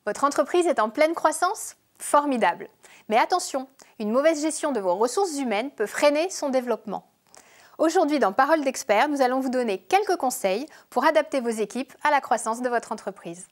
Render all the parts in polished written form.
Votre entreprise est en pleine croissance? Formidable. Mais attention, une mauvaise gestion de vos ressources humaines peut freiner son développement. Aujourd'hui, dans Parole d'expert, nous allons vous donner quelques conseils pour adapter vos équipes à la croissance de votre entreprise.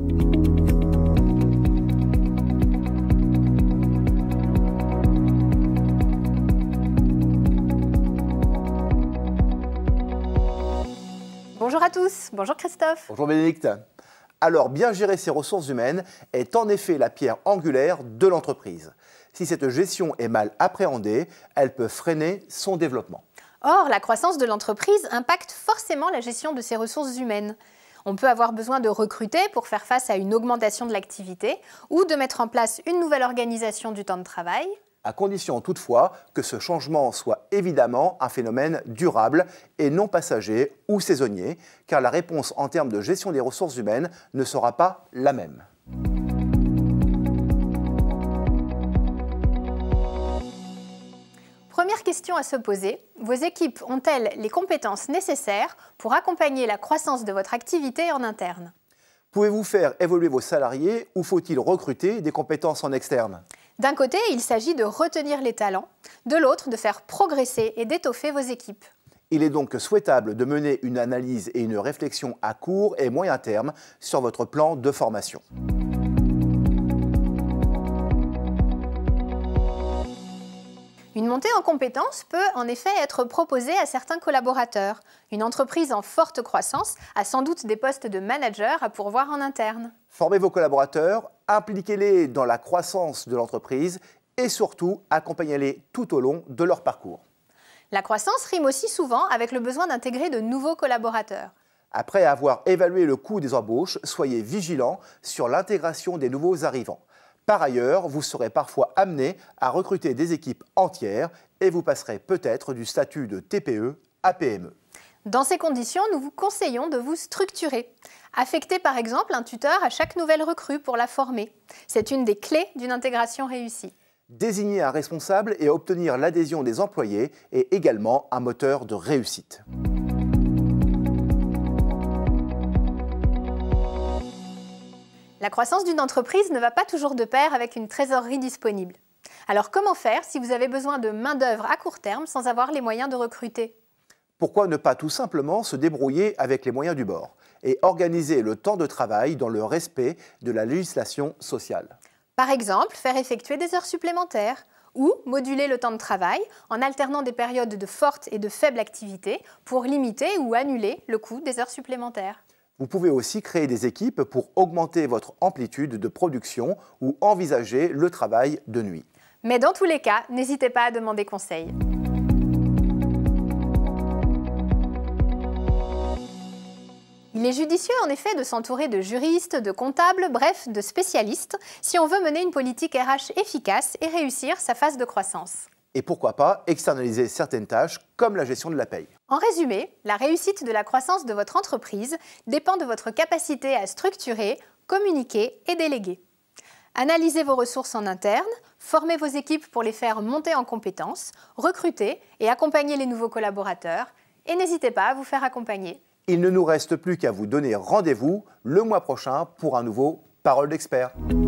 Bonjour à tous, bonjour Christophe. Bonjour Bénédicte. Alors, bien gérer ses ressources humaines est en effet la pierre angulaire de l'entreprise. Si cette gestion est mal appréhendée, elle peut freiner son développement. Or, la croissance de l'entreprise impacte forcément la gestion de ses ressources humaines. On peut avoir besoin de recruter pour faire face à une augmentation de l'activité ou de mettre en place une nouvelle organisation du temps de travail. À condition toutefois que ce changement soit évidemment un phénomène durable et non passager ou saisonnier, car la réponse en termes de gestion des ressources humaines ne sera pas la même. Première question à se poser, vos équipes ont-elles les compétences nécessaires pour accompagner la croissance de votre activité en interne? Pouvez-vous faire évoluer vos salariés ou faut-il recruter des compétences en externe? D'un côté, il s'agit de retenir les talents, de l'autre, de faire progresser et d'étoffer vos équipes. Il est donc souhaitable de mener une analyse et une réflexion à court et moyen terme sur votre plan de formation. Une montée en compétences peut en effet être proposée à certains collaborateurs. Une entreprise en forte croissance a sans doute des postes de manager à pourvoir en interne. Formez vos collaborateurs, impliquez-les dans la croissance de l'entreprise et surtout accompagnez-les tout au long de leur parcours. La croissance rime aussi souvent avec le besoin d'intégrer de nouveaux collaborateurs. Après avoir évalué le coût des embauches, soyez vigilants sur l'intégration des nouveaux arrivants. Par ailleurs, vous serez parfois amené à recruter des équipes entières et vous passerez peut-être du statut de TPE à PME. Dans ces conditions, nous vous conseillons de vous structurer. Affectez par exemple un tuteur à chaque nouvelle recrue pour la former. C'est une des clés d'une intégration réussie. Désigner un responsable et obtenir l'adhésion des employés est également un moteur de réussite. La croissance d'une entreprise ne va pas toujours de pair avec une trésorerie disponible. Alors comment faire si vous avez besoin de main-d'œuvre à court terme sans avoir les moyens de recruter? Pourquoi ne pas tout simplement se débrouiller avec les moyens du bord et organiser le temps de travail dans le respect de la législation sociale? Par exemple, faire effectuer des heures supplémentaires ou moduler le temps de travail en alternant des périodes de forte et de faible activité pour limiter ou annuler le coût des heures supplémentaires. Vous pouvez aussi créer des équipes pour augmenter votre amplitude de production ou envisager le travail de nuit. Mais dans tous les cas, n'hésitez pas à demander conseil. Il est judicieux en effet de s'entourer de juristes, de comptables, bref, de spécialistes, si on veut mener une politique RH efficace et réussir sa phase de croissance. Et pourquoi pas externaliser certaines tâches comme la gestion de la paye. En résumé, la réussite de la croissance de votre entreprise dépend de votre capacité à structurer, communiquer et déléguer. Analysez vos ressources en interne, formez vos équipes pour les faire monter en compétences, recrutez et accompagnez les nouveaux collaborateurs et n'hésitez pas à vous faire accompagner. Il ne nous reste plus qu'à vous donner rendez-vous le mois prochain pour un nouveau Parole d'expert.